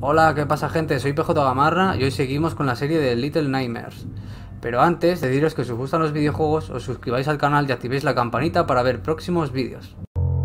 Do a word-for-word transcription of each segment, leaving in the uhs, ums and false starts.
Hola, ¿qué pasa, gente? Soy P J Gamarra y hoy seguimos con la serie de Little Nightmares. Pero antes, deciros que si os gustan los videojuegos, os suscribáis al canal y activéis la campanita para ver próximos vídeos.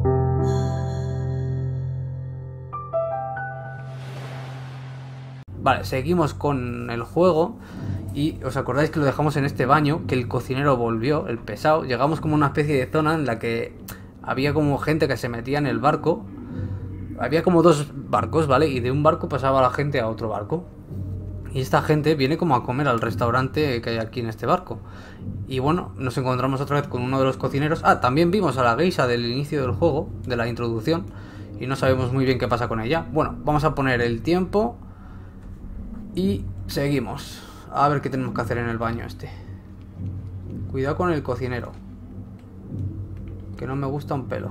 Vale, seguimos con el juego. Y os acordáis que lo dejamos en este baño, que el cocinero volvió, el pesado. Llegamos como a una especie de zona en la que había como gente que se metía en el barco. Había como dos barcos, ¿vale? Y de un barco pasaba la gente a otro barco. Y esta gente viene como a comer al restaurante que hay aquí en este barco. Y bueno, nos encontramos otra vez con uno de los cocineros. Ah, también vimos a la geisha del inicio del juego, de la introducción. Y no sabemos muy bien qué pasa con ella. Bueno, vamos a poner el tiempo. Y seguimos. A ver qué tenemos que hacer en el baño este. Cuidado con el cocinero, que no me gusta un pelo.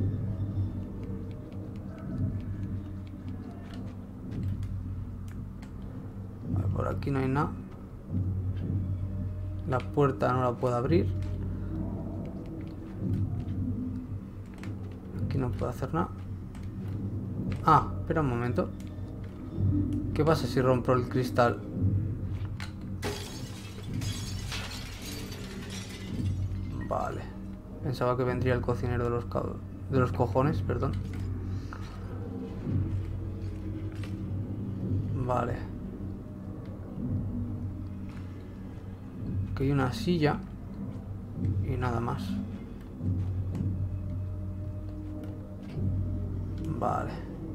Vale, por aquí no hay nada. La puerta no la puedo abrir. Aquí no puedo hacer nada. Ah, espera un momento. ¿Qué pasa si rompo el cristal? Vale. Pensaba que vendría el cocinero de los, de los cojones, perdón. Vale. Aquí hay una silla. Y nada más. Vale.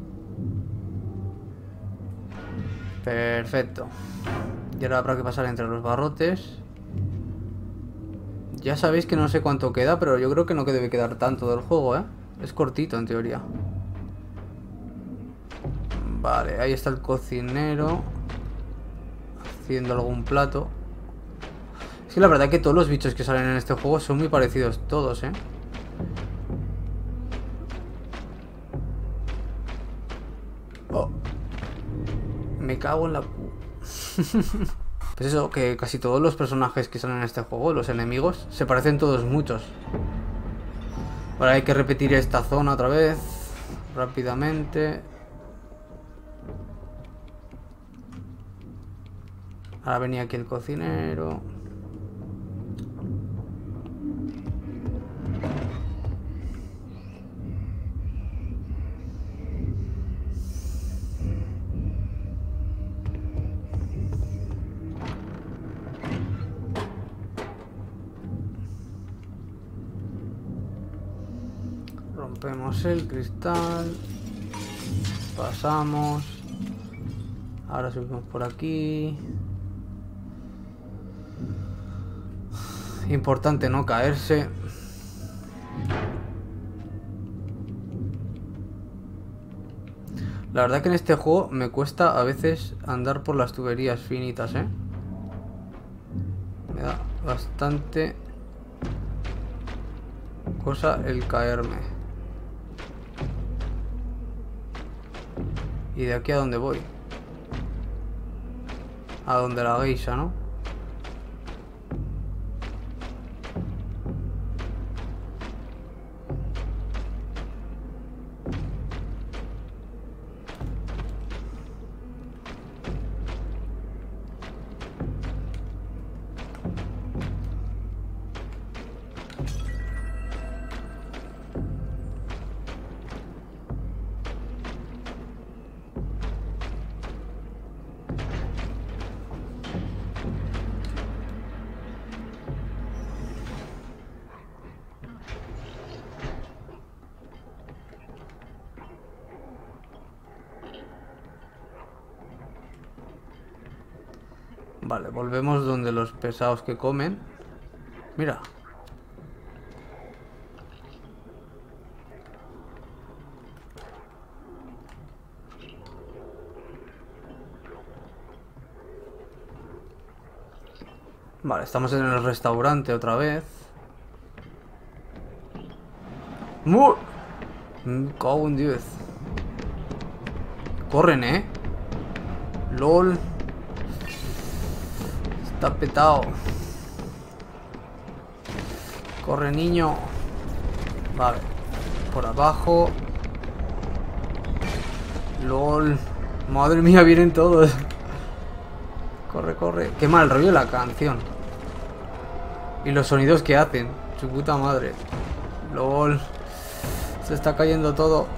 Perfecto. Y ahora habrá que pasar entre los barrotes. Ya sabéis que no sé cuánto queda, pero yo creo que no debe quedar tanto del juego, ¿eh? Es cortito, en teoría. Vale, ahí está el cocinero haciendo algún plato. Es que la verdad que todos los bichos que salen en este juego son muy parecidos todos, ¿eh? Oh. Me cago en la... Pues eso, que casi todos los personajes que salen en este juego, los enemigos, se parecen todos muchos. Ahora hay que repetir esta zona otra vez, rápidamente. Ahora venía aquí el cocinero. Rompemos el cristal. Pasamos. Ahora subimos por aquí. Importante no caerse. La verdad que en este juego me cuesta a veces andar por las tuberías finitas, ¿eh? Me da bastante cosa el caerme. ¿Y de aquí a dónde voy? A donde la geisha, ¿no? Vale, volvemos donde los pesados que comen. Mira. Vale, estamos en el restaurante otra vez. ¡Mu! Me cago en diez. Corren, ¿eh? LOL. Está petado. Corre, niño. Vale. Por abajo. LOL. Madre mía, vienen todos. Corre, corre. Qué mal rollo la canción. Y los sonidos que hacen. Su puta madre. LOL. Se está cayendo todo.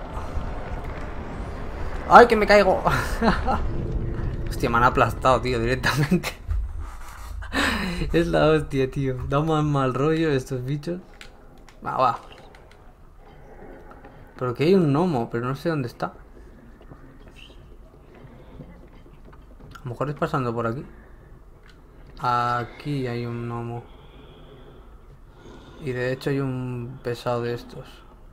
¡Ay, que me caigo! Hostia, me han aplastado, tío, directamente. Es la hostia, tío. Da más mal rollo estos bichos. Va, va. Pero que hay un gnomo, pero no sé dónde está. A lo mejor es pasando por aquí. Aquí hay un gnomo. Y de hecho hay un pesado de estos.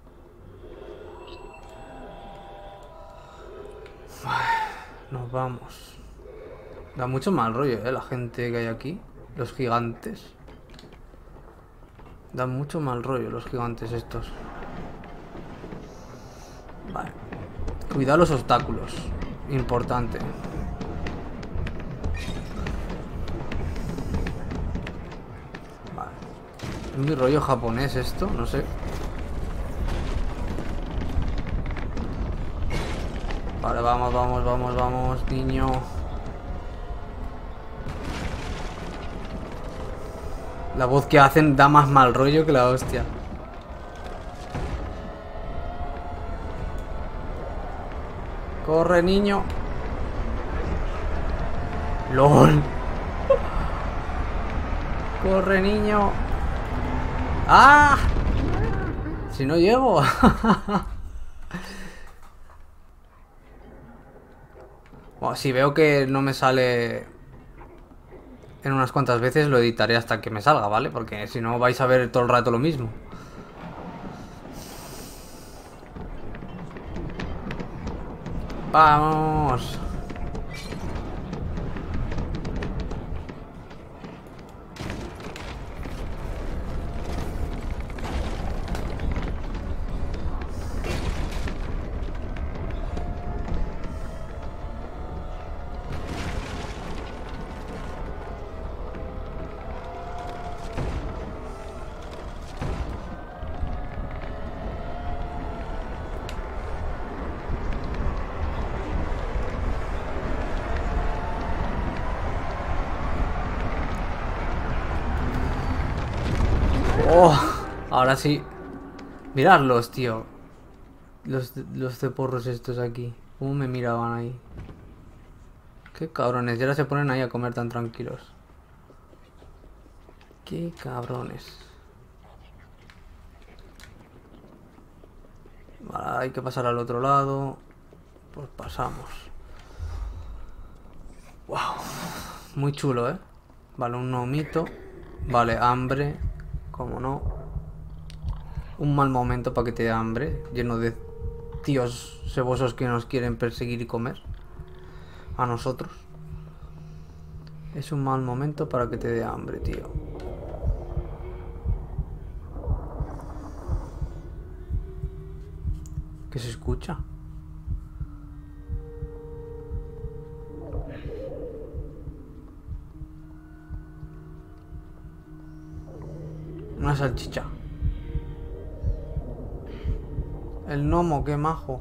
Nos vamos. Da mucho mal rollo, eh, la gente que hay aquí. Los gigantes. Dan mucho mal rollo los gigantes estos. Vale. Cuidado los obstáculos. Importante. Vale. Es muy rollo japonés esto, no sé. Vale, vamos, vamos, vamos, vamos, niño. La voz que hacen da más mal rollo que la hostia. Corre, niño. LOL. Corre, niño. ¡Ah! Si no llego. Bueno, si veo que no me sale en unas cuantas veces, lo editaré hasta que me salga, ¿vale? Porque si no vais a ver todo el rato lo mismo. Vamos. Oh, ahora sí. Miradlos, tío. Los, los ceporros estos aquí. ¿Cómo me miraban ahí? Qué cabrones. Y ahora se ponen ahí a comer tan tranquilos. Qué cabrones. Vale, hay que pasar al otro lado. Pues pasamos. Wow. Muy chulo, ¿eh? Vale, un gnomito. Vale, hambre. Como no. Un mal momento para que te dé hambre. Lleno de tíos cebosos que nos quieren perseguir y comer. A nosotros. Es un mal momento para que te dé hambre, tío. ¿Qué se escucha? Una salchicha. El gnomo, qué majo.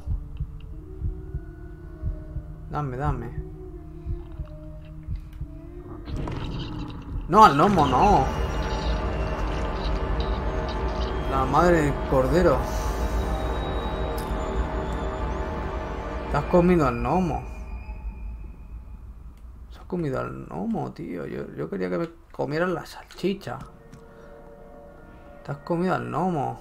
Dame, dame. No, al gnomo, no. La madre del cordero. Te has comido al gnomo. Se has comido al gnomo, tío. Yo, yo quería que me comieran la salchicha. Te has comido al gnomo.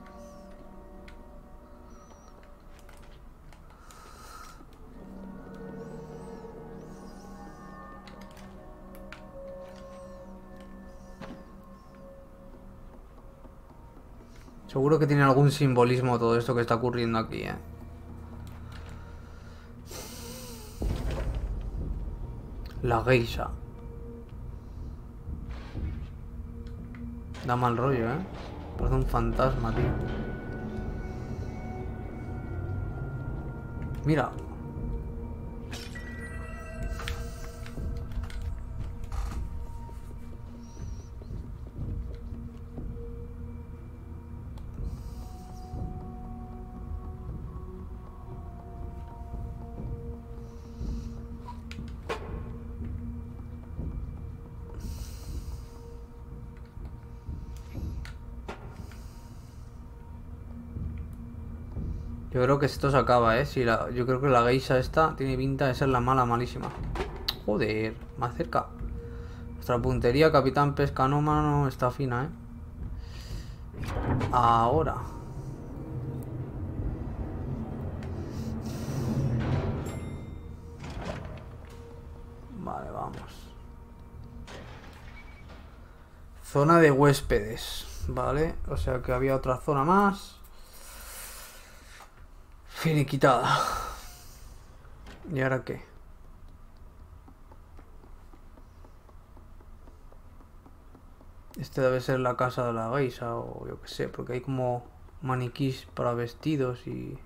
Seguro que tiene algún simbolismo todo esto que está ocurriendo aquí, eh. La geisha. Da mal rollo, eh. Parece un fantasma, tío. Mira. Yo creo que esto se acaba, ¿eh? Si la, yo creo que la geisha esta tiene pinta de ser la mala malísima. Joder, más cerca. Nuestra puntería, capitán pescanómano, está fina, ¿eh? Ahora. Vale, vamos. Zona de huéspedes. Vale, o sea que había otra zona más. Finiquitada. ¿Y ahora qué? Este debe ser la casa de la geisha o yo qué sé, porque hay como maniquís para vestidos y...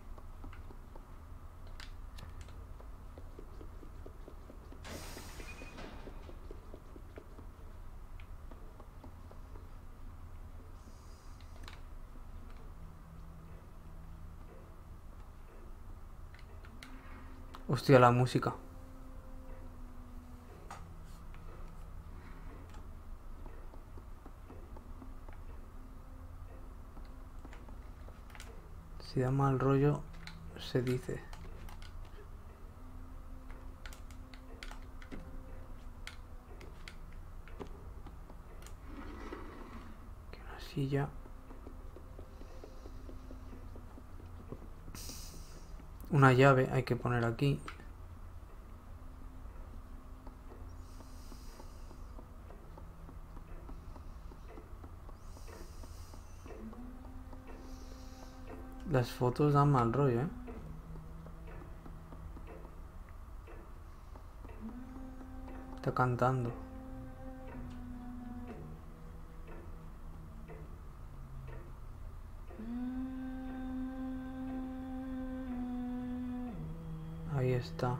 Hostia, la música. Si da mal rollo, se dice. Que una silla. Una llave hay que poner aquí. Las fotos dan mal rollo, ¿eh? Está cantando. Ahí está.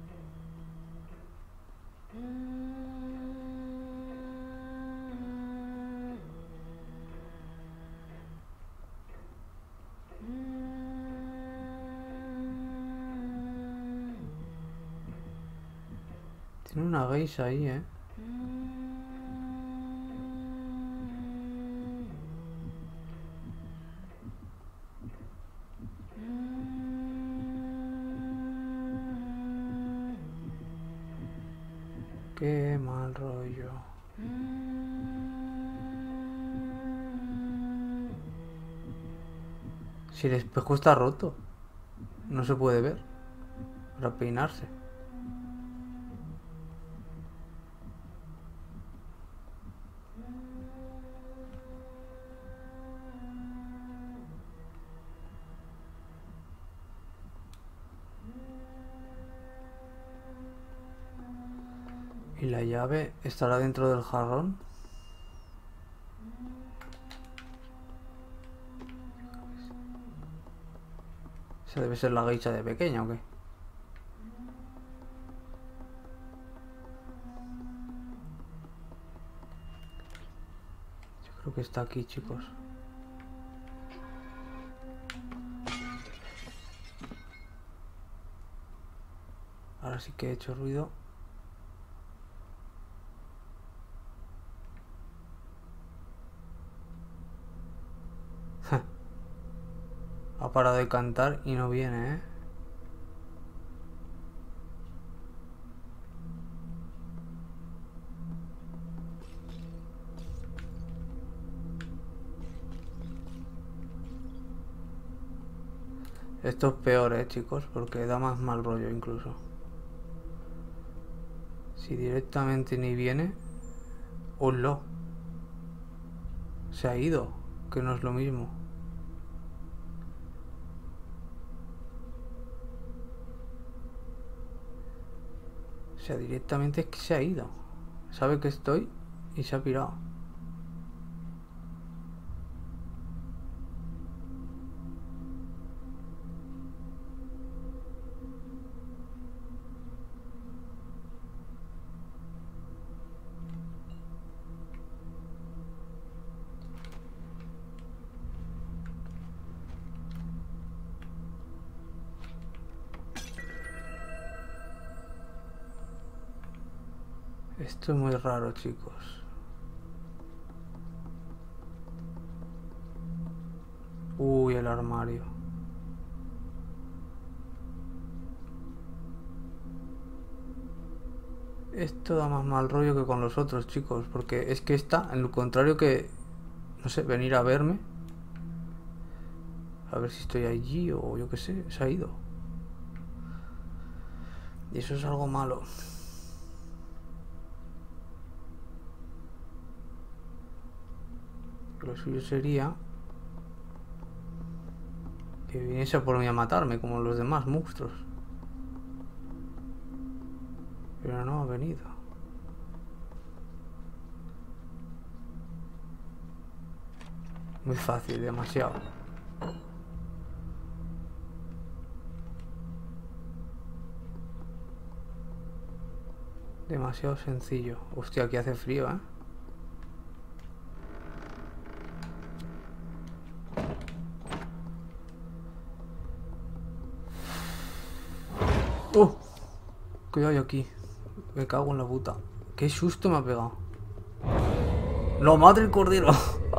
Tiene una geisha ahí, ¿eh? Qué mal rollo. Si el espejo está roto, no se puede ver para peinarse. ¿Y la llave estará dentro del jarrón? ¿Esa debe ser la geisha de pequeña o qué? Yo creo que está aquí, chicos. Ahora sí que he hecho ruido. Ha parado de cantar y no viene, ¿eh? Esto es peor, ¿eh, chicos? Porque da más mal rollo incluso. Si directamente ni viene... ¡Hola! Se ha ido, que no es lo mismo. O sea, directamente es que se ha ido. Sabe que estoy y se ha pirado. Esto es muy raro, chicos. Uy, el armario. Esto da más mal rollo que con los otros, chicos. Porque es que esta, en lo contrario que... No sé, venir a verme. A ver si estoy allí o yo qué sé, se ha ido. Y eso es algo malo. Lo suyo sería que viniese por mí a matarme como los demás monstruos. Pero no ha venido. Muy fácil, demasiado. Demasiado sencillo. Hostia, aquí hace frío, ¿eh? ¡Oh! ¿Qué hay aquí? Me cago en la puta. ¡Qué susto me ha pegado! ¡La madre del cordero!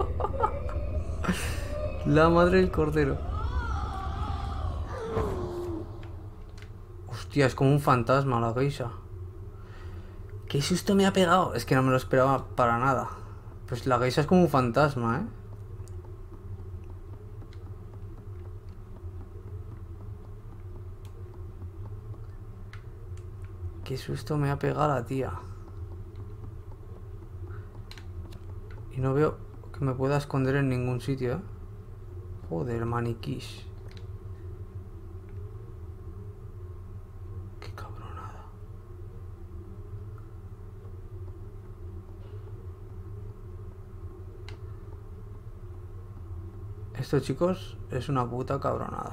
La madre del cordero. Hostia, es como un fantasma la geisha. ¡Qué susto me ha pegado! Es que no me lo esperaba para nada. Pues la geisha es como un fantasma, ¿eh? Qué susto me ha pegado la tía. Y no veo que me pueda esconder en ningún sitio, ¿eh? Joder, maniquís. Qué cabronada. Esto, chicos, es una puta cabronada.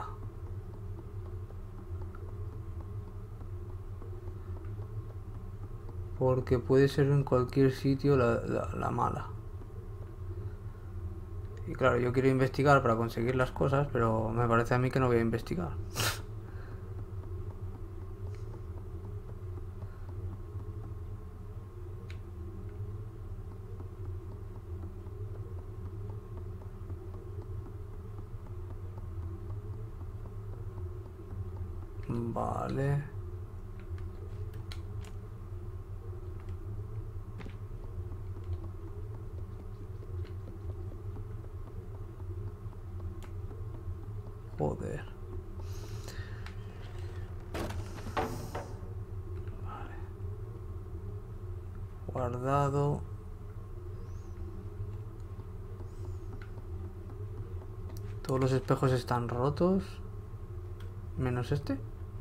Porque puede ser en cualquier sitio la, la, la mala. Y claro, yo quiero investigar para conseguir las cosas, pero me parece a mí que no voy a investigar. Vale. Joder. Vale. Guardado. Todos los espejos están rotos. Menos este.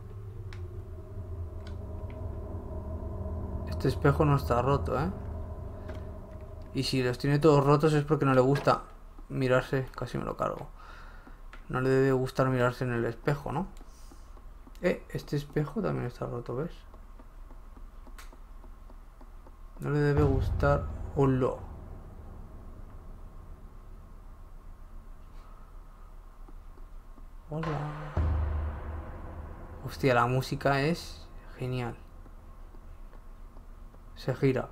Este espejo no está roto, ¿eh? Y si los tiene todos rotos es porque no le gusta mirarse. Casi me lo cargo. No le debe gustar mirarse en el espejo, ¿no? Eh, este espejo también está roto, ¿ves? No le debe gustar... ¡Hola! Hola. Hostia, la música es genial. Se gira.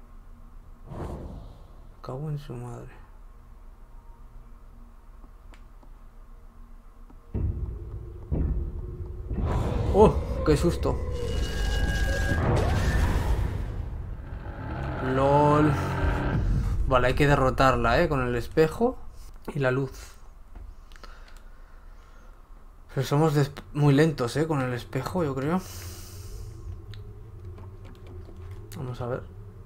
Cago en su madre. ¡Oh! ¡Qué susto! ¡Lol! Vale, hay que derrotarla, ¿eh? Con el espejo y la luz. Pero somos muy lentos, ¿eh? Con el espejo, yo creo. Vamos a ver.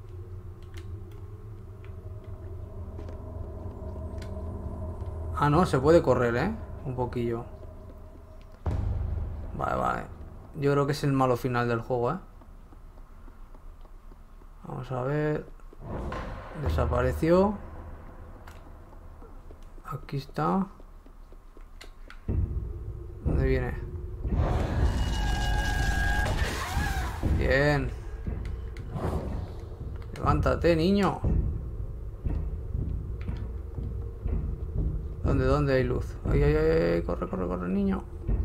Ah, no, se puede correr, ¿eh? Un poquillo. Vale, vale. Yo creo que es el malo final del juego, ¿eh? Vamos a ver. Desapareció. Aquí está. ¿Dónde viene? Bien. Levántate, niño. ¿Dónde, dónde hay luz? Ay, ay, ay, ay, corre, corre, corre, niño.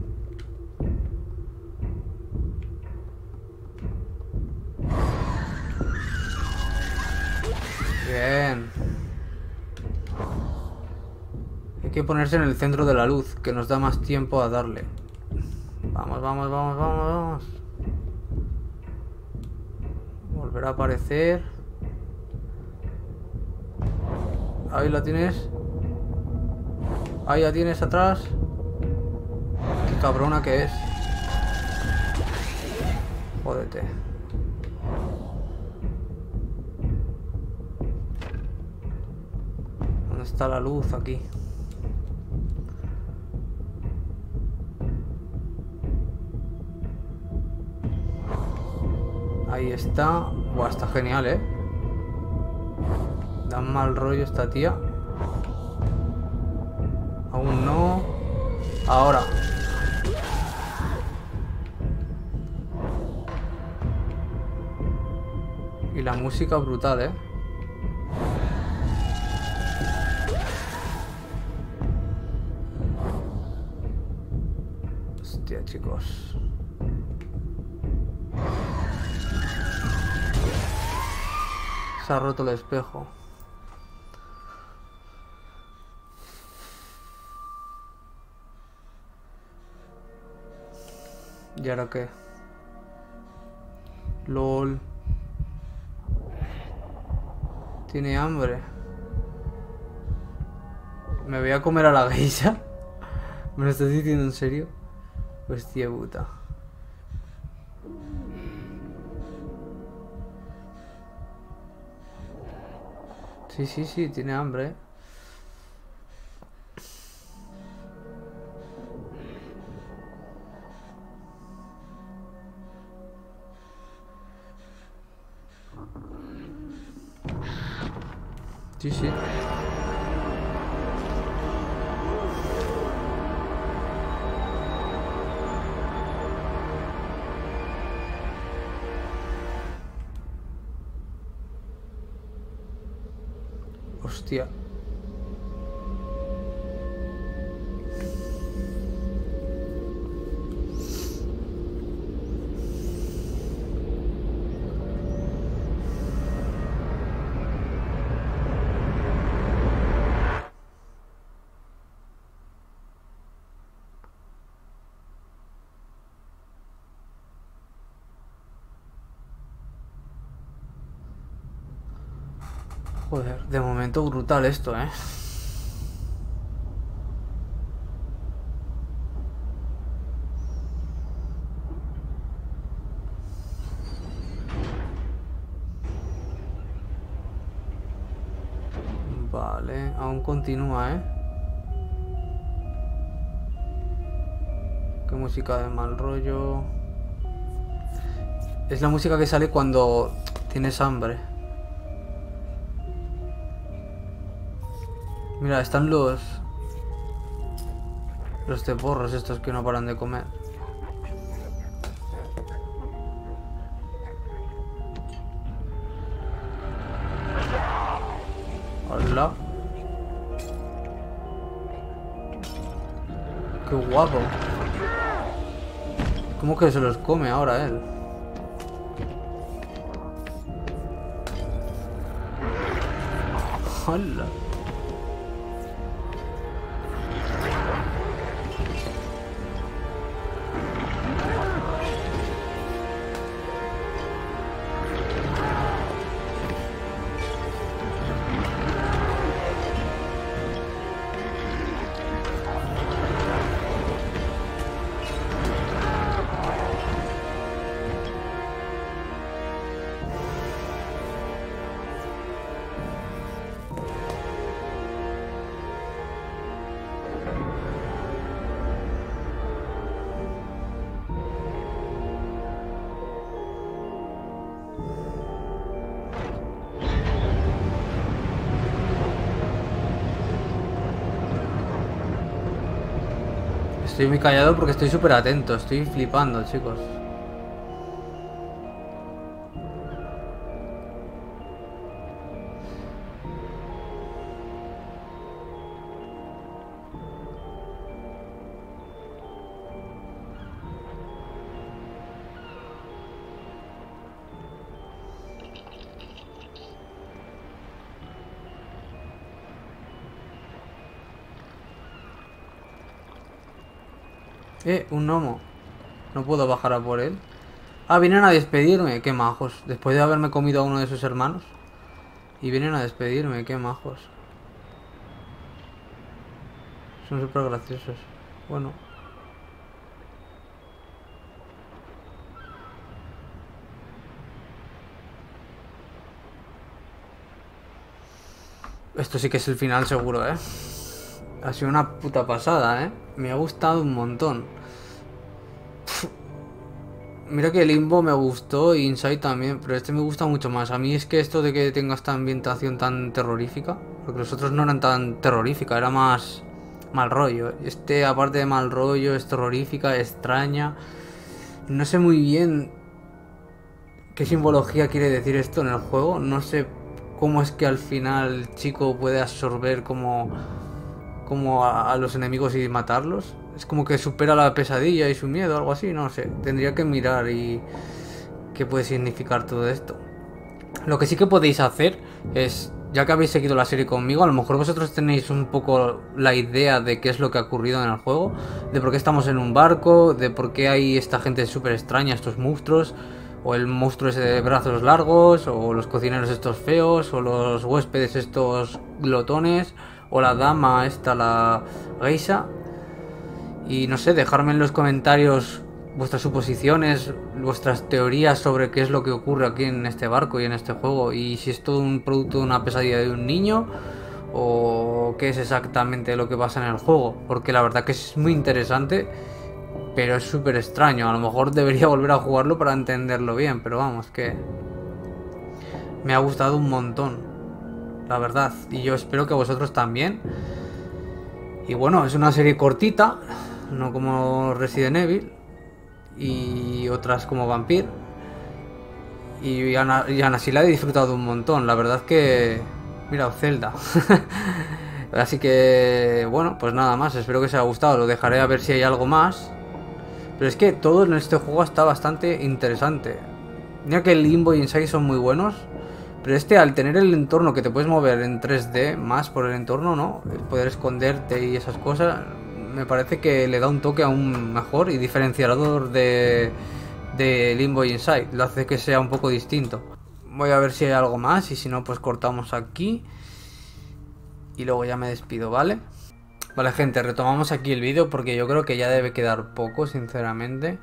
Bien. Hay que ponerse en el centro de la luz, que nos da más tiempo a darle. Vamos, vamos, vamos, vamos, vamos. Volverá a aparecer. Ahí la tienes. Ahí la tienes atrás. Qué cabrona que es. Jódete. ¿Dónde está la luz aquí? Ahí está. Buah, está genial, ¿eh? Da mal rollo esta tía. Aún no. Ahora. Y la música brutal, ¿eh? Hostia, chicos. Se ha roto el espejo. ¿Y ahora qué? LOL. Tiene hambre. ¿Me voy a comer a la geisha? ¿Me lo estás diciendo en serio? Hostia puta. Sí, sí, sí, tiene hambre, ¿eh? Sí, sí. Hostia. Joder, de momento brutal esto, ¿eh? Vale, aún continúa, ¿eh? Qué música de mal rollo. Es la música que sale cuando tienes hambre. Mira, están los... Los ceporros estos que no paran de comer. Hola. Qué guapo. ¿Cómo que se los come ahora él? Hola. Estoy muy callado porque estoy súper atento. Estoy flipando, chicos. Eh, un gnomo. No puedo bajar a por él. Ah, vienen a despedirme, qué majos. Después de haberme comido a uno de sus hermanos. Y vienen a despedirme, qué majos. Son súper graciosos. Bueno. Esto sí que es el final seguro, ¿eh? Ha sido una puta pasada, ¿eh? Me ha gustado un montón. Mira que Limbo me gustó y Inside también, pero este me gusta mucho más. A mí es que esto de que tenga esta ambientación tan terrorífica, porque los otros no eran tan terrorífica, era más mal rollo. Este, aparte de mal rollo, es terrorífica, extraña. No sé muy bien qué simbología quiere decir esto en el juego. No sé cómo es que al final el chico puede absorber como, como a, a los enemigos y matarlos. Es como que supera la pesadilla y su miedo, algo así, no sé. Tendría que mirar y qué puede significar todo esto. Lo que sí que podéis hacer es, ya que habéis seguido la serie conmigo, a lo mejor vosotros tenéis un poco la idea de qué es lo que ha ocurrido en el juego, de por qué estamos en un barco, de por qué hay esta gente súper extraña, estos monstruos, o el monstruo ese de brazos largos, o los cocineros estos feos, o los huéspedes estos glotones, o la dama esta, la geisha. Y no sé, dejarme en los comentarios vuestras suposiciones, vuestras teorías sobre qué es lo que ocurre aquí en este barco y en este juego. Y si es todo un producto de una pesadilla de un niño o qué es exactamente lo que pasa en el juego. Porque la verdad que es muy interesante, pero es súper extraño. A lo mejor debería volver a jugarlo para entenderlo bien, pero vamos, que me ha gustado un montón, la verdad. Y yo espero que vosotros también. Y bueno, es una serie cortita, no como Resident Evil y otras como Vampire. Y aún y así la he disfrutado un montón. La verdad que... Mira, Zelda. Así que... Bueno, pues nada más. Espero que os haya gustado. Lo dejaré a ver si hay algo más. Pero es que todo en este juego está bastante interesante. Mira que el Limbo y Inside son muy buenos. Pero este, al tener el entorno que te puedes mover en tres D, más por el entorno, ¿no? Poder esconderte y esas cosas, me parece que le da un toque aún mejor y diferenciador de, de Limbo y Inside. Lo hace que sea un poco distinto. Voy a ver si hay algo más y si no, pues cortamos aquí. Y luego ya me despido, ¿vale? Vale, gente, retomamos aquí el vídeo porque yo creo que ya debe quedar poco, sinceramente.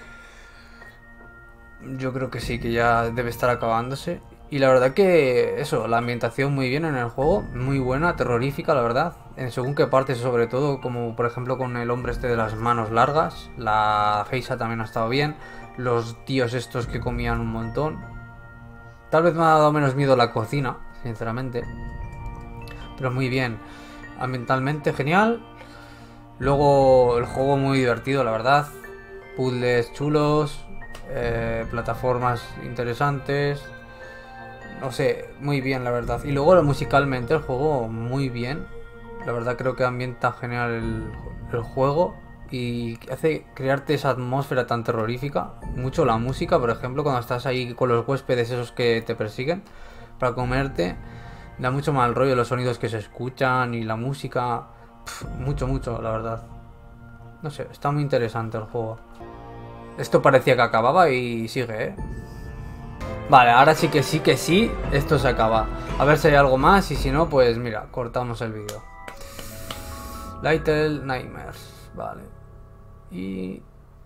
Yo creo que sí, que ya debe estar acabándose. Y la verdad que eso, la ambientación muy bien en el juego, muy buena, terrorífica, la verdad. En según qué partes, sobre todo, como por ejemplo con el hombre este de las manos largas. La geisha también ha estado bien. Los tíos estos que comían un montón. Tal vez me ha dado menos miedo la cocina, sinceramente. Pero muy bien. Ambientalmente genial. Luego el juego muy divertido, la verdad. Puzzles chulos. Eh, plataformas interesantes. No sé, muy bien la verdad. Y luego musicalmente el juego muy bien. La verdad creo que ambienta genial el, el juego. Y hace crearte esa atmósfera tan terrorífica. Mucho la música, por ejemplo, cuando estás ahí con los huéspedes esos que te persiguen para comerte. Da mucho mal rollo los sonidos que se escuchan y la música. Pff, mucho, mucho, la verdad. No sé, está muy interesante el juego. Esto parecía que acababa y sigue, ¿eh? Vale, ahora sí que sí que sí, esto se acaba. A ver si hay algo más y si no, pues mira, cortamos el vídeo. Little Nightmares, vale. Y...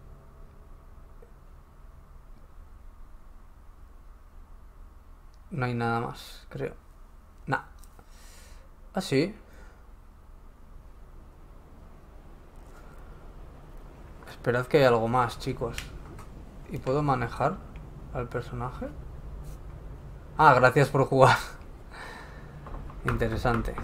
no hay nada más, creo. Nah. Ah, sí. Esperad que hay algo más, chicos. ¿Y puedo manejar al personaje? Ah, gracias por jugar. Interesante.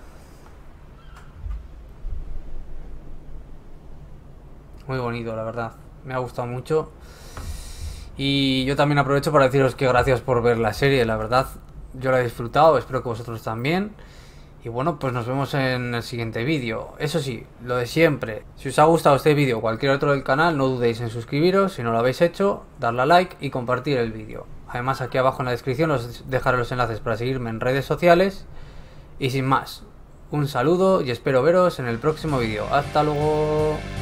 Muy bonito, la verdad. Me ha gustado mucho. Y yo también aprovecho para deciros que gracias por ver la serie, la verdad. Yo la he disfrutado, espero que vosotros también. Y bueno, pues nos vemos en el siguiente vídeo. Eso sí, lo de siempre. Si os ha gustado este vídeo o cualquier otro del canal, no dudéis en suscribiros. Si no lo habéis hecho, darle a like y compartir el vídeo. Además, aquí abajo en la descripción os dejaré los enlaces para seguirme en redes sociales. Y sin más, un saludo y espero veros en el próximo vídeo. ¡Hasta luego!